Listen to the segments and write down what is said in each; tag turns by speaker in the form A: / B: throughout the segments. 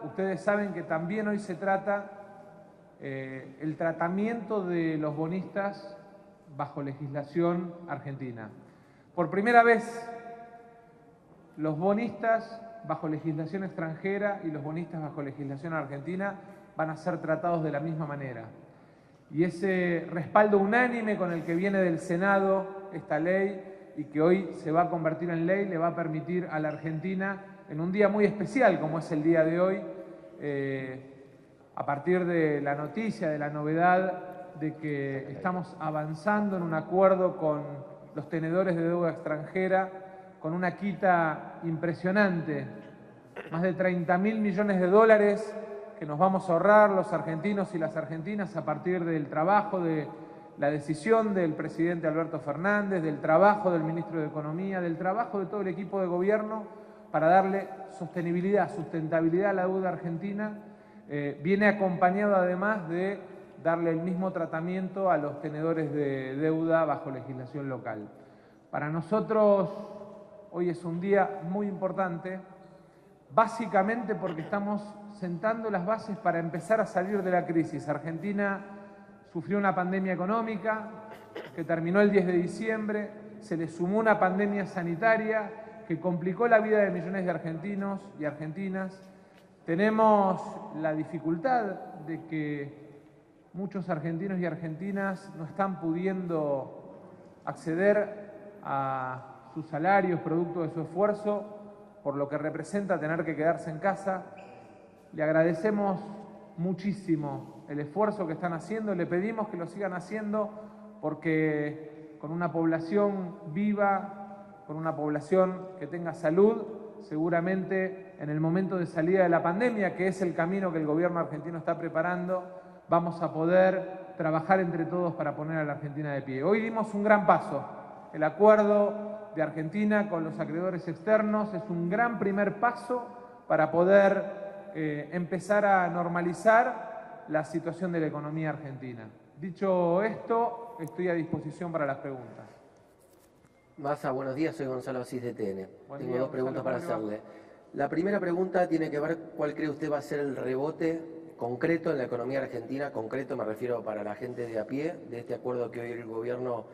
A: ustedes saben que también hoy se trata el tratamiento de los bonistas bajo legislación argentina. Por primera vez, los bonistas bajo legislación extranjera y los bonistas bajo legislación argentina van a ser tratados de la misma manera. Y ese respaldo unánime con el que viene del Senado esta ley y que hoy se va a convertir en ley le va a permitir a la Argentina, en un día muy especial como es el día de hoy, a partir de la noticia, de la novedad de que estamos avanzando en un acuerdo con los tenedores de deuda extranjera, con una quita impresionante, más de 30.000 millones de dólares que nos vamos a ahorrar los argentinos y las argentinas a partir del trabajo, de la decisión del presidente Alberto Fernández, del trabajo del ministro de Economía, del trabajo de todo el equipo de gobierno para darle sostenibilidad, sustentabilidad a la deuda argentina. Viene acompañado además de darle el mismo tratamiento a los tenedores de deuda bajo legislación local. Para nosotros hoy es un día muy importante, básicamente porque estamos sentando las bases para empezar a salir de la crisis. Argentina sufrió una pandemia económica que terminó el 10 de diciembre, se le sumó una pandemia sanitaria que complicó la vida de millones de argentinos y argentinas. Tenemos la dificultad de que muchos argentinos y argentinas no están pudiendo acceder a sus salarios producto de su esfuerzo, por lo que representa tener que quedarse en casa. Le agradecemos muchísimo el esfuerzo que están haciendo, le pedimos que lo sigan haciendo porque con una población viva, con una población que tenga salud, seguramente en el momento de salida de la pandemia, que es el camino que el gobierno argentino está preparando, vamos a poder trabajar entre todos para poner a la Argentina de pie. Hoy dimos un gran paso. El acuerdo de Argentina con los acreedores externos es un gran primer paso para poder empezar a normalizar la situación de la economía argentina. Dicho esto, estoy a disposición para las preguntas.
B: Massa, buenos días, soy Gonzalo Asís de TN. Tengo dos preguntas para hacerle. La primera pregunta tiene que ver cuál cree usted va a ser el rebote concreto en la economía argentina, concreto me refiero para la gente de a pie, de este acuerdo que hoy el gobierno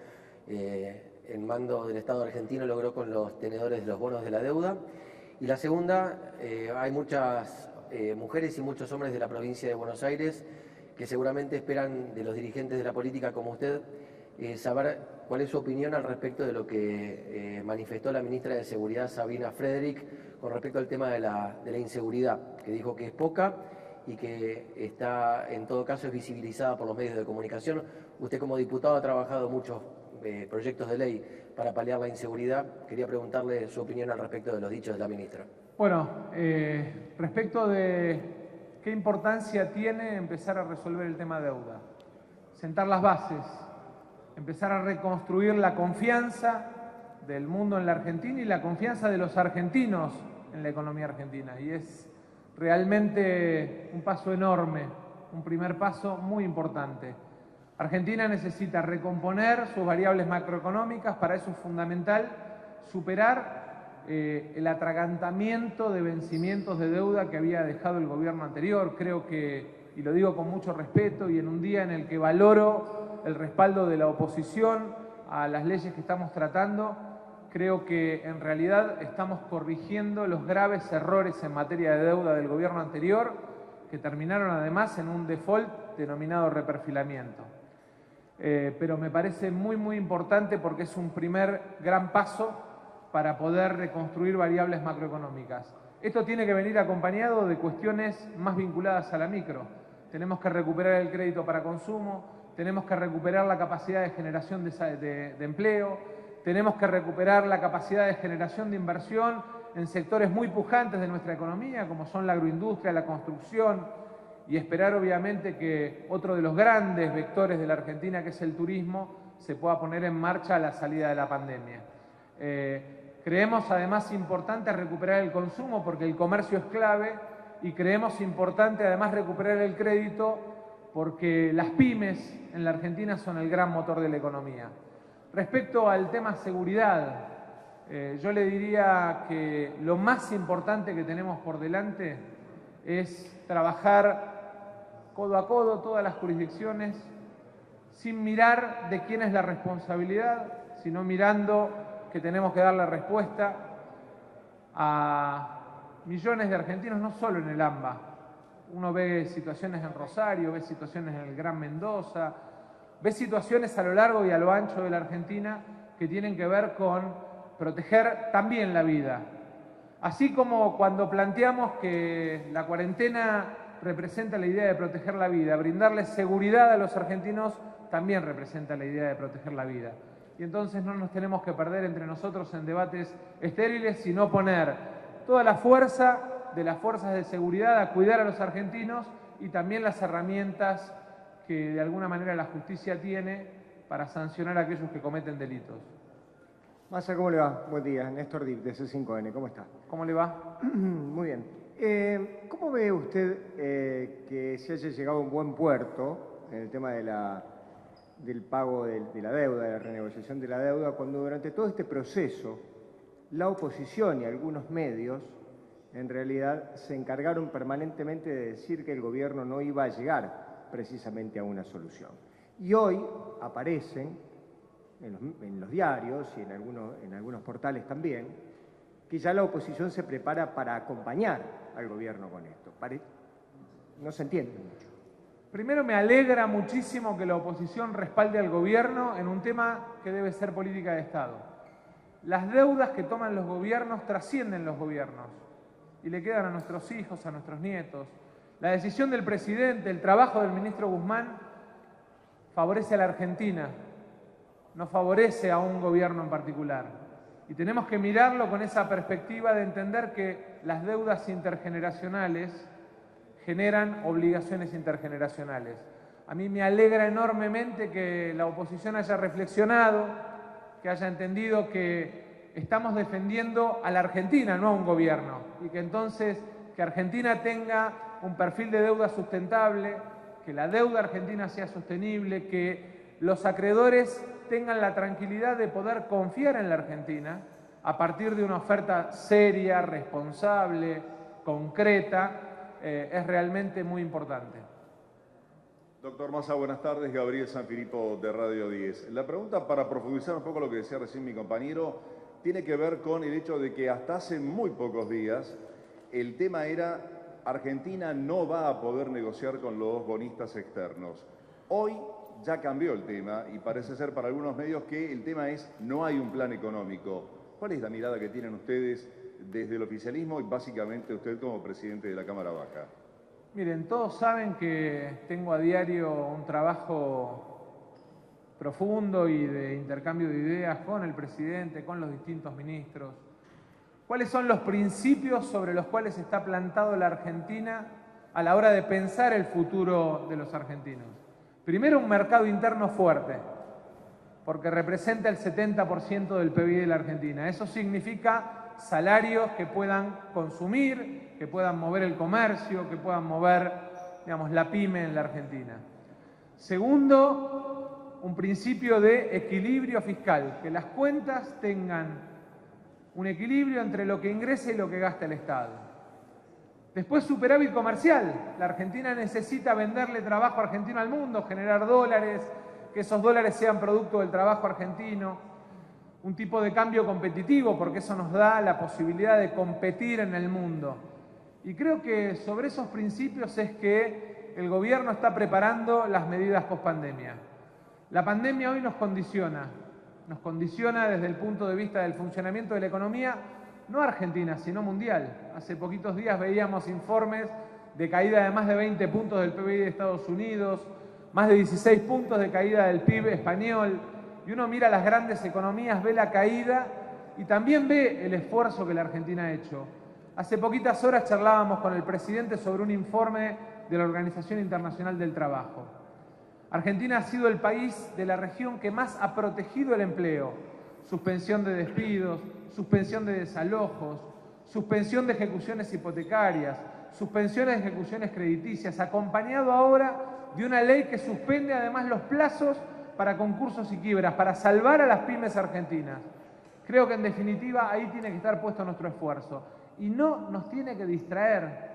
B: en mando del Estado argentino logró con los tenedores de los bonos de la deuda. Y la segunda, hay muchas mujeres y muchos hombres de la provincia de Buenos Aires que seguramente esperan de los dirigentes de la política como usted saber cuál es su opinión al respecto de lo que manifestó la ministra de Seguridad, Sabina Frederick, con respecto al tema de la inseguridad, que dijo que es poca y que está, en todo caso, es visibilizada por los medios de comunicación. Usted como diputado ha trabajado muchos proyectos de ley para paliar la inseguridad. Quería preguntarle su opinión al respecto de los dichos de la ministra.
A: Bueno, respecto de qué importancia tiene empezar a resolver el tema deuda, sentar las bases, empezar a reconstruir la confianza del mundo en la Argentina y la confianza de los argentinos en la economía argentina. Y es realmente un paso enorme, un primer paso muy importante. Argentina necesita recomponer sus variables macroeconómicas, para eso es fundamental superar el atragantamiento de vencimientos de deuda que había dejado el gobierno anterior. Creo que, y lo digo con mucho respeto, y en un día en el que valoro el respaldo de la oposición a las leyes que estamos tratando, creo que en realidad estamos corrigiendo los graves errores en materia de deuda del gobierno anterior, que terminaron además en un default denominado reperfilamiento. Pero me parece muy importante porque es un primer gran paso para poder reconstruir variables macroeconómicas. Esto tiene que venir acompañado de cuestiones más vinculadas a la micro. Tenemos que recuperar el crédito para consumo, tenemos que recuperar la capacidad de generación de empleo, tenemos que recuperar la capacidad de generación de inversión en sectores muy pujantes de nuestra economía, como son la agroindustria, la construcción, y esperar obviamente que otro de los grandes vectores de la Argentina, que es el turismo, se pueda poner en marcha a la salida de la pandemia. Creemos además importante recuperar el consumo porque el comercio es clave, y creemos importante además recuperar el crédito porque las pymes en la Argentina son el gran motor de la economía. Respecto al tema seguridad, yo le diría que lo más importante que tenemos por delante es trabajar codo a codo todas las jurisdicciones sin mirar de quién es la responsabilidad, sino mirando que tenemos que dar la respuesta a millones de argentinos, no solo en el AMBA. Uno ve situaciones en Rosario, ve situaciones en el Gran Mendoza, ve situaciones a lo largo y a lo ancho de la Argentina que tienen que ver con proteger también la vida. Así como cuando planteamos que la cuarentena representa la idea de proteger la vida, brindarle seguridad a los argentinos también representa la idea de proteger la vida. Y entonces no nos tenemos que perder entre nosotros en debates estériles, sino poner toda la fuerza de las fuerzas de seguridad a cuidar a los argentinos y también las herramientas que de alguna manera la justicia tiene para sancionar a aquellos que cometen delitos.
C: Massa, ¿cómo le va? Buen día. Néstor Dip, de C5N. ¿Cómo está?
A: ¿Cómo le va?
C: Muy bien. ¿Cómo ve usted que se haya llegado a un buen puerto en el tema del pago de la deuda, de la renegociación de la deuda, cuando durante todo este proceso la oposición y algunos medios en realidad se encargaron permanentemente de decir que el gobierno no iba a llegar precisamente a una solución? Y hoy aparecen en los diarios y en algunos portales también, que ya la oposición se prepara para acompañar al gobierno con esto. No se entiende mucho.
A: Primero, me alegra muchísimo que la oposición respalde al gobierno en un tema que debe ser política de Estado. Las deudas que toman los gobiernos trascienden los gobiernos y le quedan a nuestros hijos, a nuestros nietos. La decisión del presidente, el trabajo del ministro Guzmán favorece a la Argentina, no favorece a un gobierno en particular. Y tenemos que mirarlo con esa perspectiva de entender que las deudas intergeneracionales generan obligaciones intergeneracionales. A mí me alegra enormemente que la oposición haya reflexionado, que haya entendido que estamos defendiendo a la Argentina, no a un gobierno, y que entonces que Argentina tenga un perfil de deuda sustentable, que la deuda argentina sea sostenible, que los acreedores tengan la tranquilidad de poder confiar en la Argentina a partir de una oferta seria, responsable, concreta, es realmente muy importante.
D: Doctor Massa, buenas tardes. Gabriel Sanfilippo de Radio 10. La pregunta, para profundizar un poco lo que decía recién mi compañero, tiene que ver con el hecho de que hasta hace muy pocos días el tema era Argentina no va a poder negociar con los bonistas externos. Hoy ya cambió el tema y parece ser para algunos medios que el tema es no hay un plan económico. ¿Cuál es la mirada que tienen ustedes desde el oficialismo y básicamente usted como presidente de la Cámara Baja?
A: Miren, todos saben que tengo a diario un trabajo profundo y de intercambio de ideas con el presidente, con los distintos ministros. ¿Cuáles son los principios sobre los cuales está plantado la Argentina a la hora de pensar el futuro de los argentinos? Primero, un mercado interno fuerte, porque representa el 70% del PBI de la Argentina. Eso significa salarios que puedan consumir, que puedan mover el comercio, que puedan mover, digamos, la pyme en la Argentina. Segundo, un principio de equilibrio fiscal, que las cuentas tengan un equilibrio entre lo que ingresa y lo que gasta el Estado. Después, superávit comercial. La Argentina necesita venderle trabajo argentino al mundo, generar dólares, que esos dólares sean producto del trabajo argentino. Un tipo de cambio competitivo, porque eso nos da la posibilidad de competir en el mundo. Y creo que sobre esos principios es que el gobierno está preparando las medidas pospandemia. La pandemia hoy nos condiciona desde el punto de vista del funcionamiento de la economía, no argentina, sino mundial. Hace poquitos días veíamos informes de caída de más de 20 puntos del PBI de Estados Unidos, más de 16 puntos de caída del PIB español, y uno mira las grandes economías, ve la caída y también ve el esfuerzo que la Argentina ha hecho. Hace poquitas horas charlábamos con el presidente sobre un informe de la Organización Internacional del Trabajo. Argentina ha sido el país de la región que más ha protegido el empleo. Suspensión de despidos, suspensión de desalojos, suspensión de ejecuciones hipotecarias, suspensión de ejecuciones crediticias, acompañado ahora de una ley que suspende además los plazos para concursos y quiebras, para salvar a las pymes argentinas. Creo que en definitiva ahí tiene que estar puesto nuestro esfuerzo. Y no nos tiene que distraer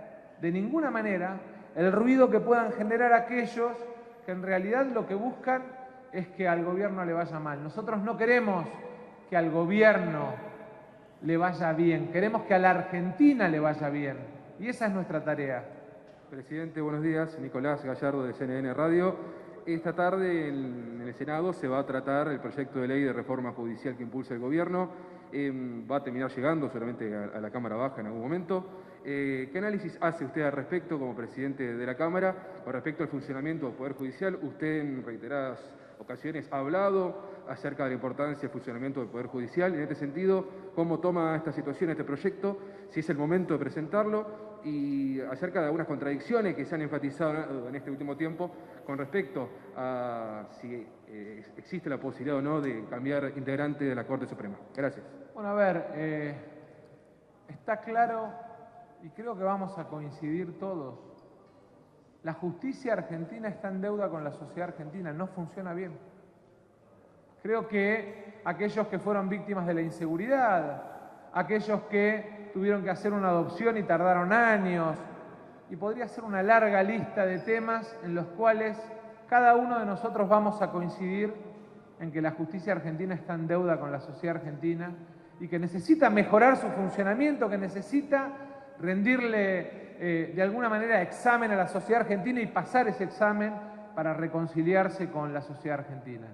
A: de ninguna manera el ruido que puedan generar aquellos que en realidad lo que buscan es que al gobierno le vaya mal. Nosotros no queremos que al gobierno le vaya bien, queremos que a la Argentina le vaya bien. Y esa es nuestra tarea.
E: Presidente, buenos días. Nicolás Gallardo de CNN Radio. Esta tarde en el Senado se va a tratar el proyecto de ley de reforma judicial que impulsa el gobierno. Va a terminar llegando seguramente a la Cámara Baja en algún momento. ¿Qué análisis hace usted al respecto como presidente de la Cámara con respecto al funcionamiento del Poder Judicial? Usted en reiteradas ocasiones ha hablado acerca de la importancia del funcionamiento del Poder Judicial. En este sentido, ¿cómo toma esta situación, este proyecto? Si es el momento de presentarlo y acerca de algunas contradicciones que se han enfatizado en este último tiempo con respecto a si existe la posibilidad o no de cambiar integrante de la Corte Suprema. Gracias.
A: Bueno, a ver, está claro y creo que vamos a coincidir todos. La justicia argentina está en deuda con la sociedad argentina, no funciona bien. Creo que aquellos que fueron víctimas de la inseguridad, aquellos que tuvieron que hacer una adopción y tardaron años, y podría ser una larga lista de temas en los cuales cada uno de nosotros vamos a coincidir en que la justicia argentina está en deuda con la sociedad argentina y que necesita mejorar su funcionamiento, que necesita rendirle de alguna manera examen a la sociedad argentina y pasar ese examen para reconciliarse con la sociedad argentina.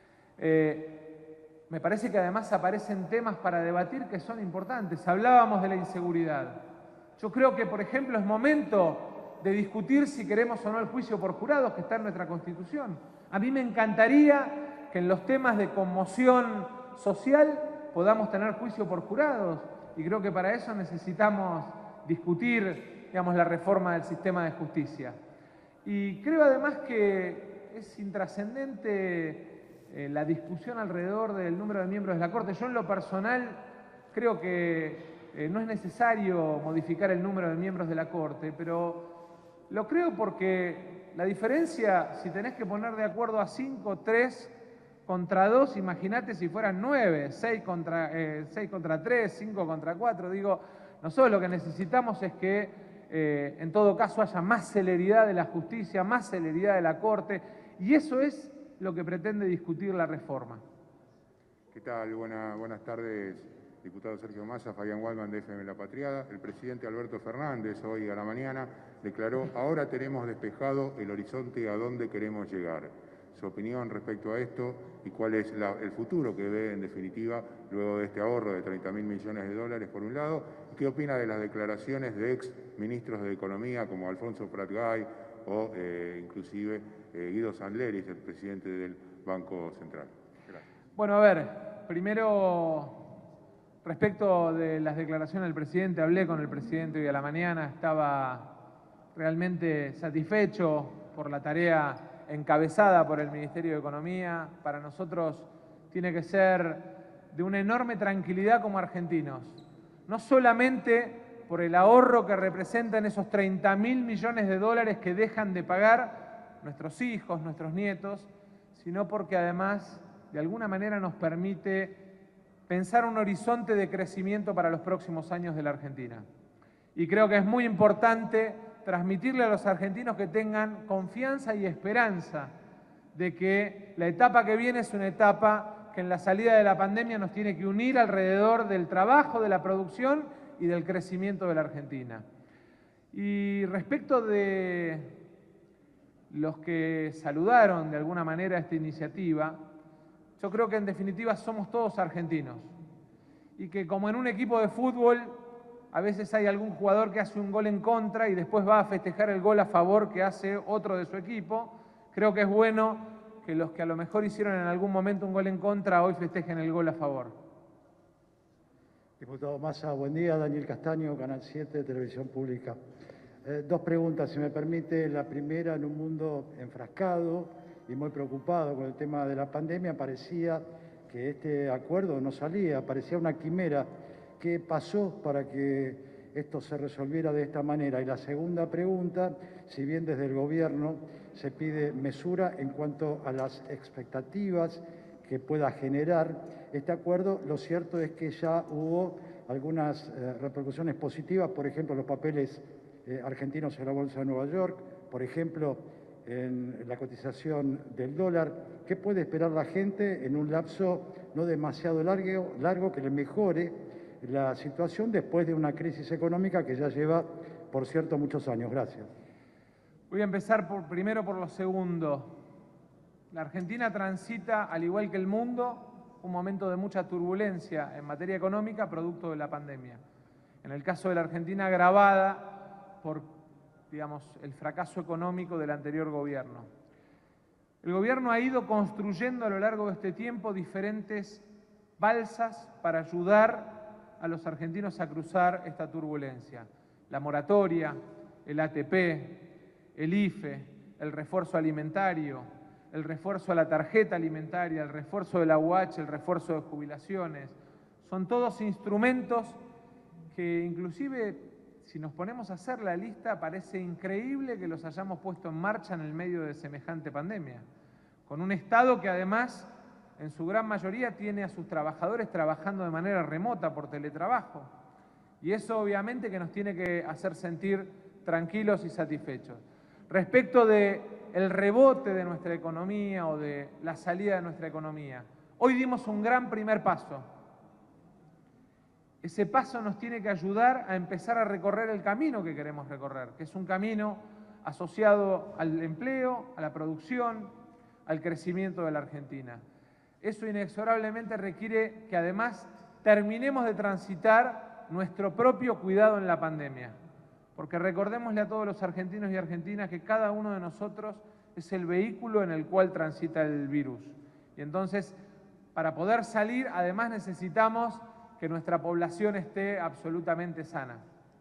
A: Me parece que además aparecen temas para debatir que son importantes. Hablábamos de la inseguridad. Yo creo que, por ejemplo, es momento de discutir si queremos o no el juicio por jurados que está en nuestra Constitución. A mí me encantaría que en los temas de conmoción social podamos tener juicio por jurados y creo que para eso necesitamos discutir, digamos, la reforma del sistema de justicia. Y creo además que es intrascendente la discusión alrededor del número de miembros de la Corte. Yo en lo personal creo que no es necesario modificar el número de miembros de la Corte, pero lo creo porque la diferencia, si tenés que poner de acuerdo a 5, 3 contra 2, imagínate si fueran 9, 6 contra 3, 5 contra 4. Digo, nosotros lo que necesitamos es que en todo caso haya más celeridad de la justicia, más celeridad de la Corte, y eso es lo que pretende discutir la reforma.
F: ¿Qué tal? Buenas tardes, diputado Sergio Massa, Fabián Waldman de FM La Patriada. El presidente Alberto Fernández hoy a la mañana declaró: ahora tenemos despejado el horizonte a dónde queremos llegar. Su opinión respecto a esto y cuál es el futuro que ve en definitiva luego de este ahorro de 30.000 millones de dólares por un lado. ¿Qué opina de las declaraciones de ex ministros de Economía como Alfonso Prat-Gay o inclusive Guido Sanleris, el presidente del Banco Central? Gracias.
A: Bueno, a ver, primero, respecto de las declaraciones del presidente, hablé con el presidente hoy a la mañana, estaba realmente satisfecho por la tarea encabezada por el Ministerio de Economía. Para nosotros tiene que ser de una enorme tranquilidad como argentinos, no solamente por el ahorro que representan esos 30.000 millones de dólares que dejan de pagar nuestros hijos, nuestros nietos, sino porque además de alguna manera nos permite pensar un horizonte de crecimiento para los próximos años de la Argentina. Y creo que es muy importante transmitirle a los argentinos que tengan confianza y esperanza de que la etapa que viene es una etapa que en la salida de la pandemia nos tiene que unir alrededor del trabajo, de la producción y del crecimiento de la Argentina. Y respecto de los que saludaron de alguna manera esta iniciativa, yo creo que en definitiva somos todos argentinos y que como en un equipo de fútbol a veces hay algún jugador que hace un gol en contra y después va a festejar el gol a favor que hace otro de su equipo. Creo que es bueno que los que a lo mejor hicieron en algún momento un gol en contra hoy festejen el gol a favor.
G: Diputado Massa, buen día. Daniel Castaño, Canal 7, Televisión Pública. Dos preguntas, si me permite. La primera, en un mundo enfrascado y muy preocupado con el tema de la pandemia, parecía que este acuerdo no salía, parecía una quimera. ¿Qué pasó para que esto se resolviera de esta manera? Y la segunda pregunta, si bien desde el Gobierno se pide mesura en cuanto a las expectativas que pueda generar este acuerdo, lo cierto es que ya hubo algunas repercusiones positivas, por ejemplo, los papeles argentinos en la Bolsa de Nueva York, por ejemplo, en la cotización del dólar. ¿Qué puede esperar la gente en un lapso no demasiado largo que le mejore la situación después de una crisis económica que ya lleva, por cierto, muchos años? Gracias.
A: Voy a empezar primero por lo segundo. La Argentina transita, al igual que el mundo, un momento de mucha turbulencia en materia económica producto de la pandemia. En el caso de la Argentina, agravada por, digamos, el fracaso económico del anterior gobierno. El gobierno ha ido construyendo a lo largo de este tiempo diferentes balsas para ayudar a los argentinos a cruzar esta turbulencia. La moratoria, el ATP, el IFE, el refuerzo alimentario, el refuerzo a la tarjeta alimentaria, el refuerzo de la UH, el refuerzo de jubilaciones. Son todos instrumentos que inclusive, si nos ponemos a hacer la lista, parece increíble que los hayamos puesto en marcha en el medio de semejante pandemia. Con un Estado que además, en su gran mayoría, tiene a sus trabajadores trabajando de manera remota por teletrabajo. Y eso obviamente que nos tiene que hacer sentir tranquilos y satisfechos. Respecto del rebote de nuestra economía o de la salida de nuestra economía, hoy dimos un gran primer paso. Ese paso nos tiene que ayudar a empezar a recorrer el camino que queremos recorrer, que es un camino asociado al empleo, a la producción, al crecimiento de la Argentina. Eso inexorablemente requiere que además terminemos de transitar nuestro propio cuidado en la pandemia. Porque recordémosle a todos los argentinos y argentinas que cada uno de nosotros es el vehículo en el cual transita el virus. Y entonces, para poder salir, además necesitamos que nuestra población esté absolutamente sana.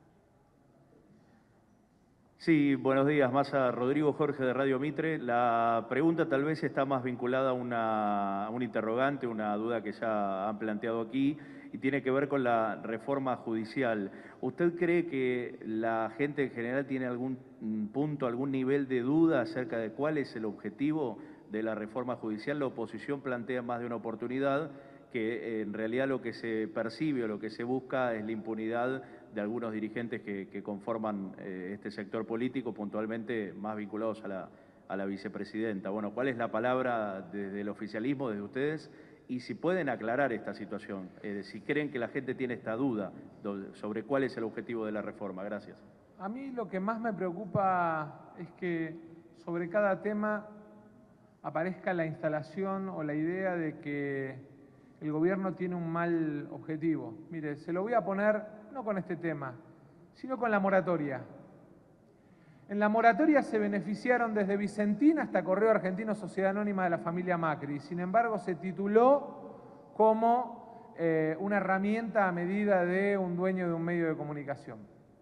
H: Sí, buenos días, Massa. Rodrigo Jorge de Radio Mitre. La pregunta tal vez está más vinculada a un interrogante, una duda que ya han planteado aquí, y tiene que ver con la reforma judicial. ¿Usted cree que la gente en general tiene algún punto, algún nivel de duda acerca de cuál es el objetivo de la reforma judicial? La oposición plantea más de una oportunidad, que en realidad lo que se percibe o lo que se busca es la impunidad de algunos dirigentes que conforman este sector político, puntualmente más vinculados a la vicepresidenta. Bueno, ¿cuál es la palabra desde el oficialismo, desde ustedes? Y si pueden aclarar esta situación, si creen que la gente tiene esta duda sobre cuál es el objetivo de la reforma. Gracias.
A: A mí lo que más me preocupa es que sobre cada tema aparezca la instalación o la idea de que el gobierno tiene un mal objetivo. Mire, se lo voy a poner, no con este tema, sino con la moratoria. En la moratoria se beneficiaron desde Vicentín hasta Correo Argentino Sociedad Anónima de la familia Macri. Sin embargo, se tituló como una herramienta a medida de un dueño de un medio de comunicación.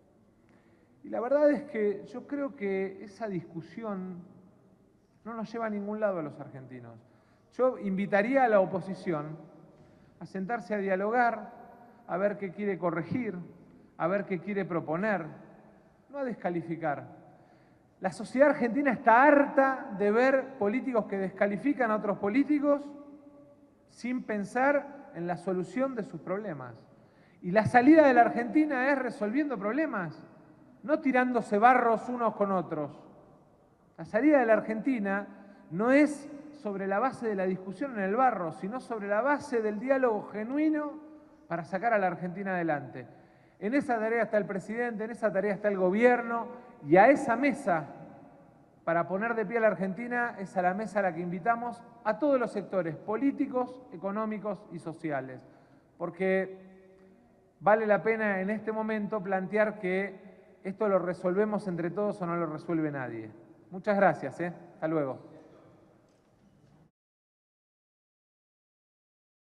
A: Y la verdad es que yo creo que esa discusión no nos lleva a ningún lado a los argentinos. Yo invitaría a la oposición a sentarse a dialogar, a ver qué quiere corregir, a ver qué quiere proponer, no a descalificar. La sociedad argentina está harta de ver políticos que descalifican a otros políticos sin pensar en la solución de sus problemas. Y la salida de la Argentina es resolviendo problemas, no tirándose barros unos con otros. La salida de la Argentina no es sobre la base de la discusión en el barro, sino sobre la base del diálogo genuino para sacar a la Argentina adelante. En esa tarea está el presidente, en esa tarea está el gobierno, y a esa mesa, para poner de pie a la Argentina, es a la mesa a la que invitamos a todos los sectores políticos, económicos y sociales. Porque vale la pena en este momento plantear que esto lo resolvemos entre todos o no lo resuelve nadie. Muchas gracias, hasta luego.